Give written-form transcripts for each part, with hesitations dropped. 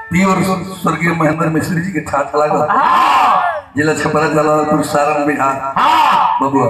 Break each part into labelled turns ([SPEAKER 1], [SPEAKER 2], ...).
[SPEAKER 1] pure स्वर्गीय महेंद्र मिश्र जी के ठाठ लगा जिला छपरा जलालपुर सारण बिहार बबुआ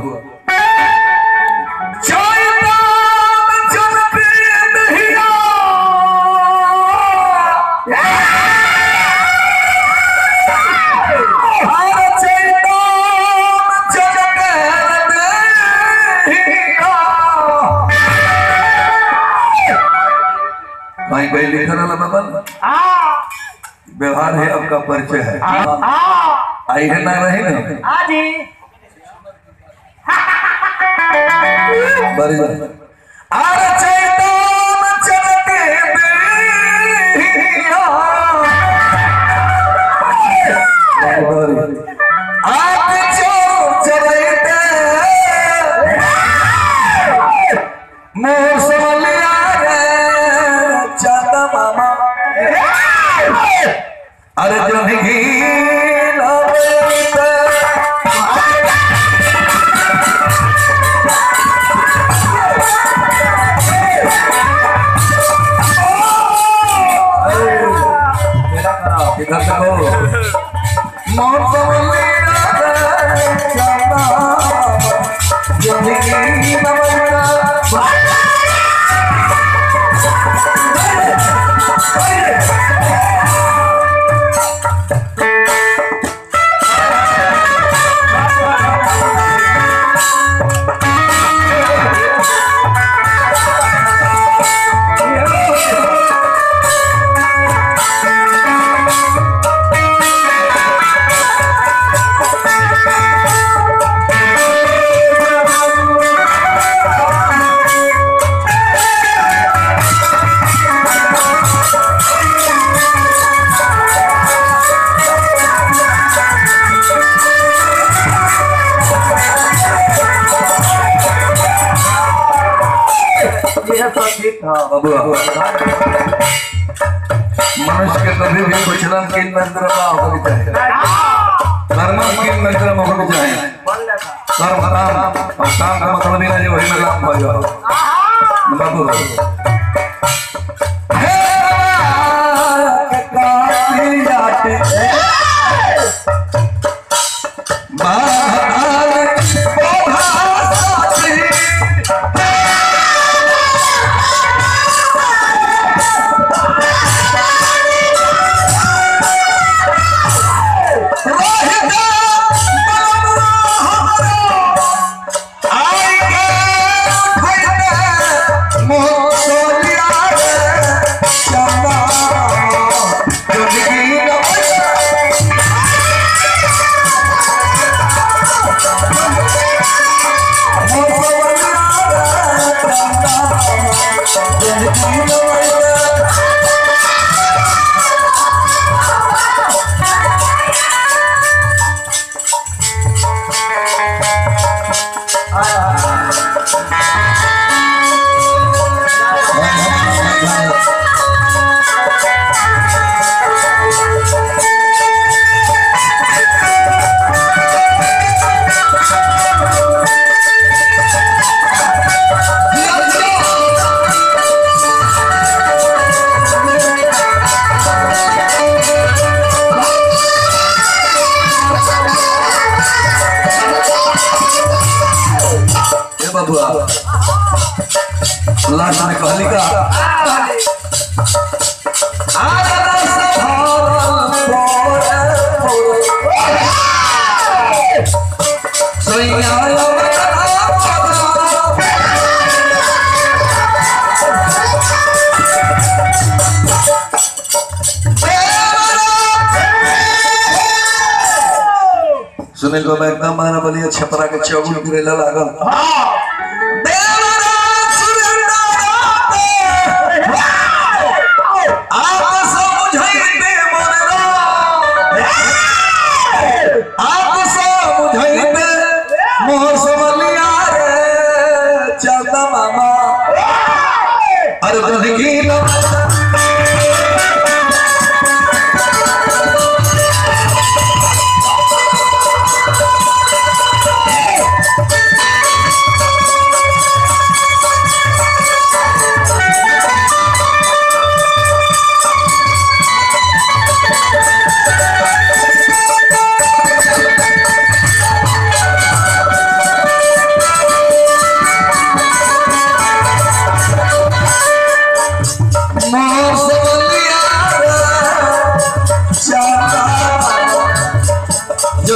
[SPEAKER 1] व्यवहार है आपका परिचय है आई है ना रहे ना अरे जो इधर देखो मनुष्य के कभी भी कुछ न किन मंत्र ना होना चाहिए कर्म किन मंत्र में होना चाहिए कर्म काम और काम का मतलब ही नहीं वही में लाभ हो जाओ बाबू लास्ट में कहली का सुनील बाबा एकदम मारा बलिया छपरा के चौगुन गिरेला लागल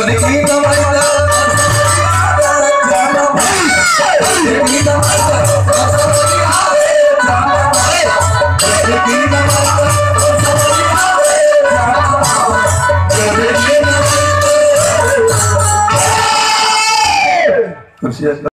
[SPEAKER 1] Terus